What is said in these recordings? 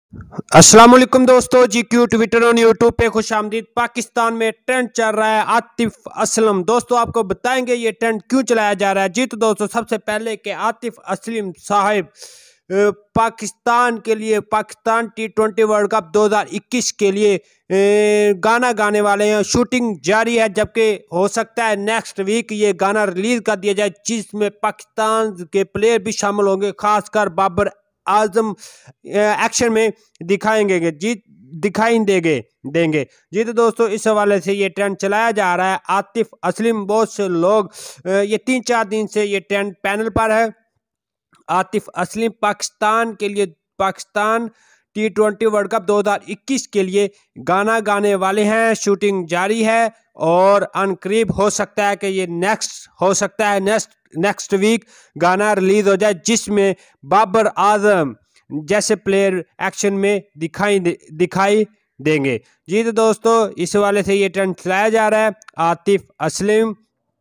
अस्सलाम वालेकुम दोस्तों, GQ ट्विटर और यूट्यूब पे खुशामदीद। पाकिस्तान में ट्रेंड चल रहा है आतिफ असलम। दोस्तों आपको बताएंगे ये ट्रेंड क्यों चलाया जा रहा है। जी तो दोस्तों सबसे पहले कि आतिफ असलम साहिब पाकिस्तान के लिए पाकिस्तान T20 वर्ल्ड कप 2021 के लिए गाना गाने वाले हैं। शूटिंग जारी है, जबकि हो सकता है नेक्स्ट वीक ये गाना रिलीज कर दिया जाए, जिसमें पाकिस्तान के प्लेयर भी शामिल होंगे, खासकर बाबर आजम एक्शन में दिखाएंगे जी दिखाई देंगे जी। तो दोस्तों इस हवाले से ये ट्रेंड चलाया जा रहा है आतिफ असलम। बहुत से लोग ये 3-4 दिन से ये ट्रेंड पैनल पर है। Atif Aslam Pakistan T20 world cup 2021 के लिए गाना गाने वाले हैं। शूटिंग जारी है और अनकरीब हो सकता है कि ये नेक्स्ट वीक गाना रिलीज हो जाए, जिसमें बाबर आजम जैसे प्लेयर एक्शन में दिखाई देंगे जी। तो दोस्तों इस वाले से ये ट्रेंड चलाया जा रहा है आतिफ असलम,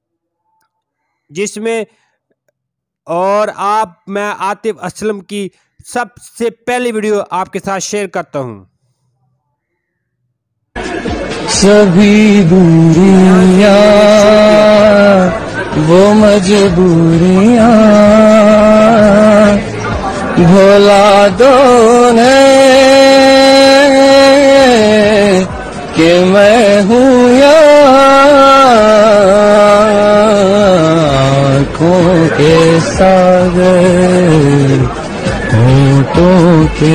जिसमें और मैं आतिफ असलम की सबसे पहली वीडियो आपके साथ शेयर करता हूं। सभी दूरियां वो मजबूरियां भुला दो ने कि मैं हूँ आँखों के सागर होठों के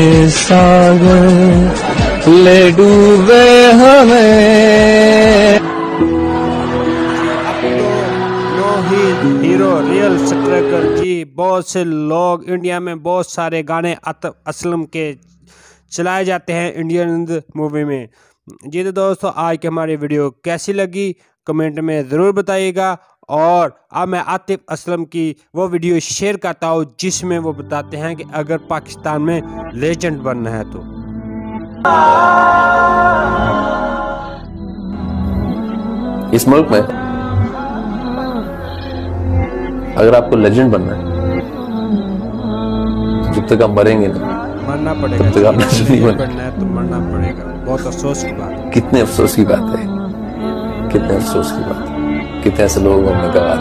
सागर ले डूबे हमें। हीरो रियल स्ट्रगल जी। बहुत से लोग इंडिया में बहुत सारे गाने आतिफ असलम के चलाए जाते हैं इंडियन मूवी में जी। तो दोस्तों आज की हमारी वीडियो कैसी लगी कमेंट में ज़रूर बताइएगा। और अब मैं आतिफ असलम की वो वीडियो शेयर करता हूँ जिसमें वो बताते हैं कि अगर पाकिस्तान में लेजेंड बनना है तो इस मुल्क में अगर आपको लेजेंड बनना है जब तक आप मरेंगे ना, मरना पड़ेगा। तब तक आप लेजेंड नहीं बनना है तो मरना पड़ेगा। बहुत अफसोस की बात है। कितने अफसोस की बात है, कितने अफसोस की बात है। कितने ऐसे लोग हमने गवा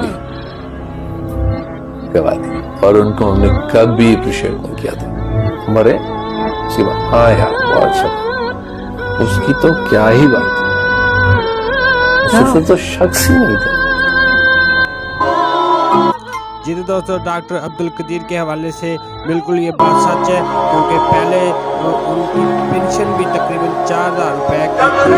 दिए और उनको हमने कभी अप्रिशिएट नहीं किया था। मरे उसकी बात, हाँ यार बहुत अच्छा, उसकी तो क्या ही बात है, उससे तो शख्स ही नहीं था जी। तो दोस्तों डॉक्टर अब्दुल कदीर के हवाले से बिल्कुल ये बात सच है, क्योंकि पहले उनकी पेंशन भी तकरीबन 4000 रुपये की थी।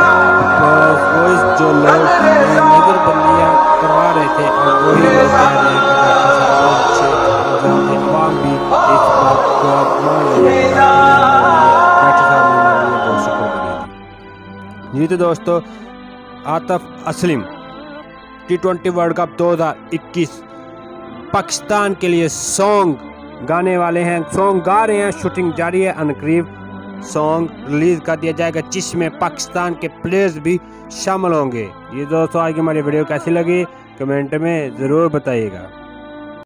जो लोग नजरबंदियाँ करवा रहे थे और वही लोग कह रहे हैं कि डॉक्टर साहब बहुत अच्छे अवाम भी इस बात को मान रहे हैं। डॉक्टर साहब ने हमारे लिए बहुत शुक्र दी जी। तो दोस्तों Atif Aslam T20 world cup 2021 Pakistan के लिए सॉन्ग गाने वाले हैं, सॉन्ग गा रहे हैं। शूटिंग जारी है, अनकरीब सॉन्ग रिलीज कर दिया जाएगा, जिसमें पाकिस्तान के प्लेयर्स भी शामिल होंगे। ये दोस्तों आज की हमारी वीडियो कैसी लगी कमेंट में ज़रूर बताइएगा।